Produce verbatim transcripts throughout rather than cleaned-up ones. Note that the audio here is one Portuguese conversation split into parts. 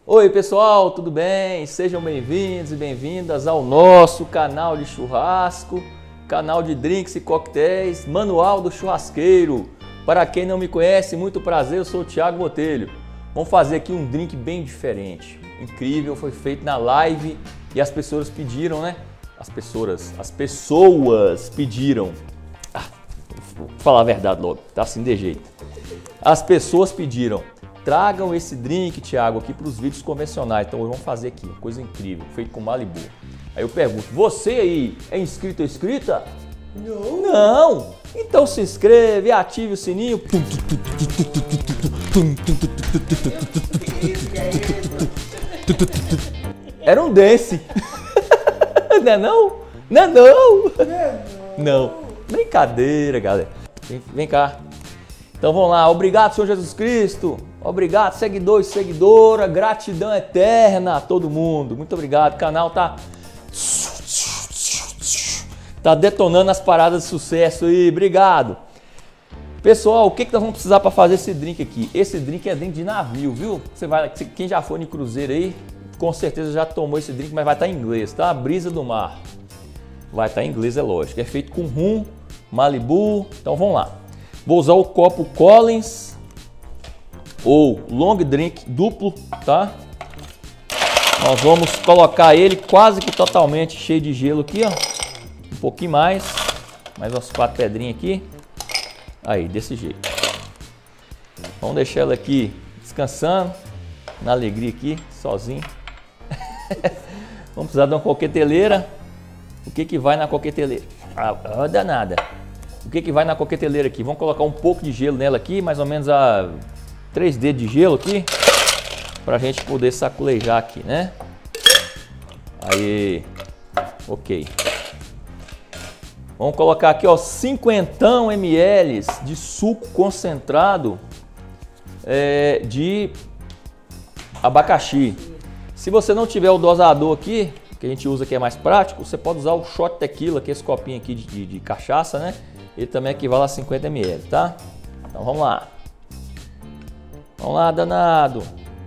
Oi pessoal, tudo bem? Sejam bem-vindos e bem-vindas ao nosso canal de churrasco, canal de drinks e coquetéis, Manual do Churrasqueiro. Para quem não me conhece, muito prazer, eu sou o Thiago Botelho. Vamos fazer aqui um drink bem diferente, incrível, foi feito na live e as pessoas pediram, né? As pessoas, as pessoas pediram. Ah, vou falar a verdade logo, tá assim de jeito. As pessoas pediram. Tragam esse drink, Thiago, aqui para os vídeos convencionais. Então hoje vamos fazer aqui, uma coisa incrível, feito com Malibu. Aí eu pergunto, você aí é inscrito ou inscrita? Não. Não! Então se inscreve, ative o sininho. Era um desse. Não é não? Não é não? Não. Brincadeira, galera. Vem, vem cá. Então vamos lá. Obrigado, Senhor Jesus Cristo. Obrigado, seguidor e seguidora. Gratidão eterna a todo mundo. Muito obrigado. O canal tá... Tá detonando as paradas de sucesso aí. Obrigado. Pessoal, o que, que nós vamos precisar para fazer esse drink aqui? Esse drink é drink de navio, viu? Você vai, quem já foi em cruzeiro aí, com certeza já tomou esse drink, mas vai estar em inglês, tá? Brisa do mar. Vai estar em inglês, é lógico. É feito com rum, Malibu. Então vamos lá. Vou usar o copo Collins ou long drink duplo, tá? Nós vamos colocar ele quase que totalmente cheio de gelo aqui, ó. Um pouquinho mais. Mais umas quatro pedrinhas aqui. Aí, desse jeito. Vamos deixar ela aqui descansando. Na alegria aqui, sozinho. Vamos precisar de uma coqueteleira. O que que vai na coqueteleira? Ah, ah, danada. O que que vai na coqueteleira aqui? Vamos colocar um pouco de gelo nela aqui, mais ou menos a três dedos de gelo aqui, pra gente poder saculejar aqui, né? Aí, ok. Vamos colocar aqui, ó, cinquenta mililitros de suco concentrado é, de abacaxi. Se você não tiver o dosador aqui, que a gente usa que é mais prático, você pode usar o shot tequila, que é esse copinho aqui de, de, de cachaça, né? Ele também equivale a cinquenta mililitros, tá? Então vamos lá. Vamos lá, danado.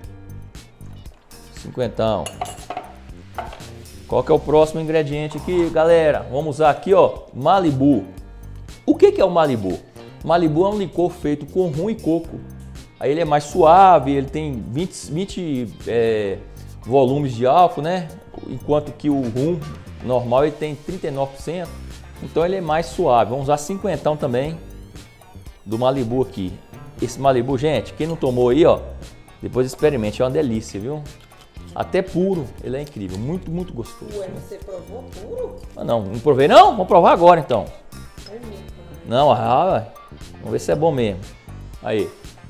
Cinquentão. Qual que é o próximo ingrediente aqui, galera? Vamos usar aqui, ó, Malibu. O que que é o Malibu? Malibu é um licor feito com rum e coco. Aí ele é mais suave, ele tem vinte, vinte é, volumes de álcool, né? Enquanto que o rum normal ele tem trinta e nove por cento. Então ele é mais suave. Vamos usar cinquentão também do Malibu aqui. Esse Malibu, gente, quem não tomou aí, ó, depois experimente, é uma delícia, viu? Até puro, ele é incrível, muito, muito gostoso. Ué, você provou puro? Ah, não, não provei não? Vamos provar agora então. É mesmo. Não, ah, vamos ver se é bom mesmo. Aí.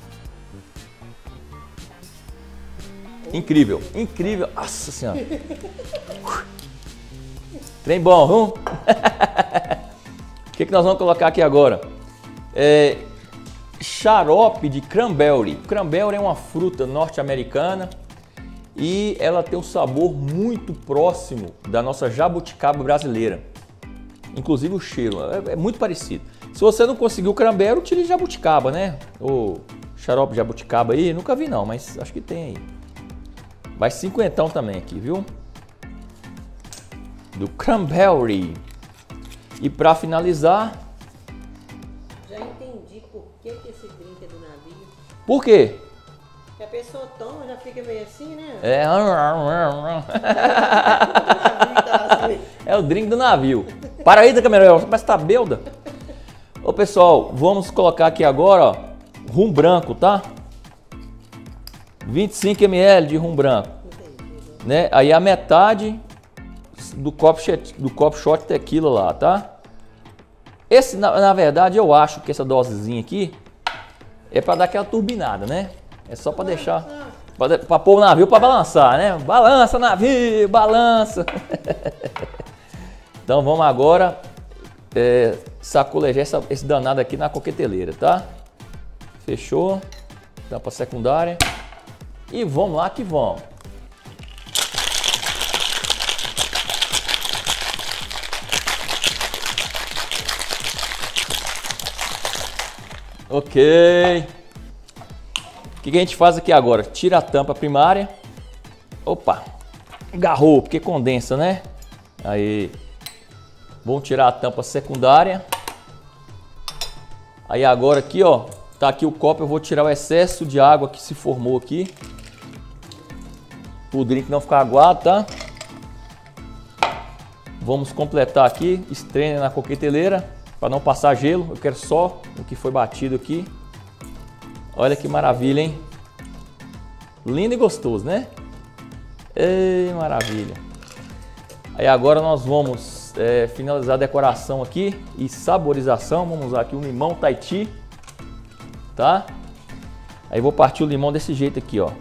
Incrível, incrível. Nossa senhora. Trem bom, viu? O que que nós vamos colocar aqui agora? É... Xarope de cranberry. Cranberry é uma fruta norte-americana e ela tem um sabor muito próximo da nossa jabuticaba brasileira. Inclusive o cheiro é, é muito parecido. Se você não conseguiu cranberry, utilize jabuticaba, né? Ou xarope de jabuticaba aí, nunca vi não, mas acho que tem aí. Vai cinquentão também aqui, viu? Do cranberry. E para finalizar... Já entendi por que que esse drink é do navio. Por quê? Porque a pessoa toma, já fica meio assim, né? É... É o drink do navio. Para aí da câmera, mas tá belda. Ô pessoal, vamos colocar aqui agora, ó, rum branco, tá? vinte e cinco mililitros de rum branco. Né? Aí a metade do copo, do copo shot tequila lá, tá? Esse, na, na verdade, eu acho que essa dosezinha aqui é para dar aquela turbinada, né? É só para deixar, para pôr o navio para balançar, né? Balança, navio, balança. Então vamos agora é, saculejar essa, esse danado aqui na coqueteleira, tá? Fechou. Tampa secundária. E vamos lá que vamos. Ok. O que a gente faz aqui agora? Tira a tampa primária, Opa, agarrou, porque condensa, né? Aí, vamos tirar a tampa secundária. Aí agora aqui, ó, tá aqui o copo, eu vou tirar o excesso de água que se formou aqui. O drink não ficar aguado, tá? Vamos completar aqui, estreia na coqueteleira, para não passar gelo. Eu quero só o que foi batido aqui. Olha que maravilha, hein? Lindo e gostoso, né? Ei, maravilha. Aí agora nós vamos é, finalizar a decoração aqui e saborização. Vamos usar aqui um limão Tahiti, tá? Aí vou partir o limão desse jeito aqui, ó.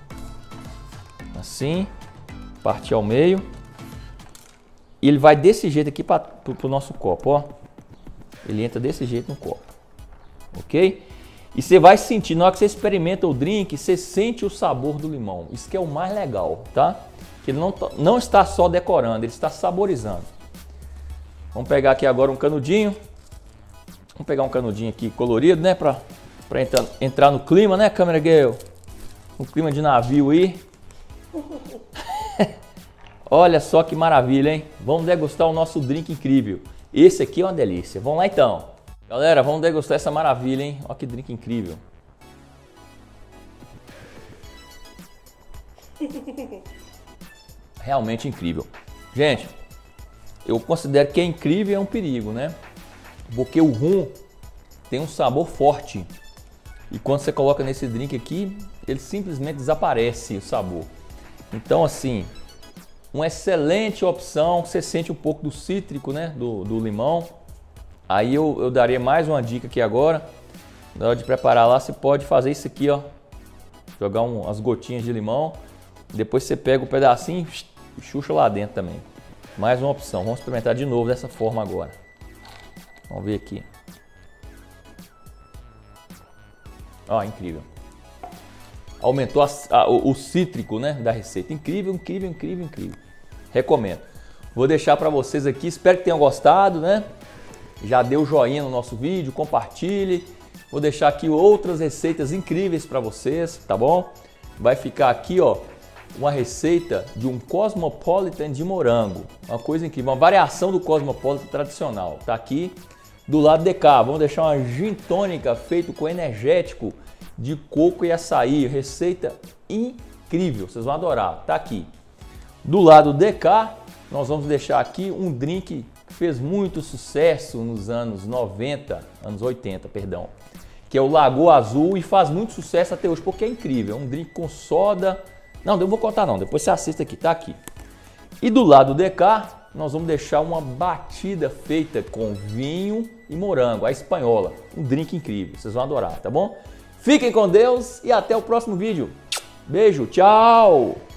Assim, partir ao meio. E ele vai desse jeito aqui para o nosso copo, ó. Ele entra desse jeito no copo, ok? E você vai sentir, na hora que você experimenta o drink, você sente o sabor do limão. Isso que é o mais legal, tá? Que ele não, não está só decorando, ele está saborizando. Vamos pegar aqui agora um canudinho. Vamos pegar um canudinho aqui colorido, né? Para para entrar, entrar no clima, né, câmera girl? Um clima de navio aí. Olha só que maravilha, hein? Vamos degustar o nosso drink incrível. Esse aqui é uma delícia. Vamos lá então. Galera, vamos degustar essa maravilha, hein? Olha que drink incrível. Realmente incrível. Gente, eu considero que é incrível e é um perigo, né? Porque o rum tem um sabor forte. E quando você coloca nesse drink aqui, ele simplesmente desaparece o sabor. Então, assim, uma excelente opção. Você sente um pouco do cítrico, né? Do, do limão. Aí eu, eu daria mais uma dica aqui agora. Na hora de preparar lá, você pode fazer isso aqui, ó. Jogar um, umas gotinhas de limão. Depois você pega o pedacinho e chucha lá dentro também. Mais uma opção. Vamos experimentar de novo dessa forma agora. Vamos ver aqui. Ó, incrível. Aumentou a, a, o, o cítrico, né, da receita. Incrível, incrível, incrível, incrível. Recomendo. Vou deixar para vocês aqui. Espero que tenham gostado, né? Já dê o joinha no nosso vídeo, compartilhe. Vou deixar aqui outras receitas incríveis para vocês, tá bom? Vai ficar aqui, ó, uma receita de um Cosmopolitan de morango. Uma coisa incrível, uma variação do Cosmopolitan tradicional. Tá aqui do lado de cá. Vamos deixar uma gin tônica feito com energético de coco e açaí. Receita incrível, vocês vão adorar. Tá aqui. Do lado de cá, nós vamos deixar aqui um drink que fez muito sucesso nos anos noventa, anos oitenta, perdão, que é o Lagoa Azul e faz muito sucesso até hoje, porque é incrível. É um drink com soda. Não, eu vou contar não, depois você assista aqui, tá aqui. E do lado de cá, nós vamos deixar uma batida feita com vinho e morango, a espanhola. Um drink incrível, vocês vão adorar, tá bom? Fiquem com Deus e até o próximo vídeo. Beijo, tchau!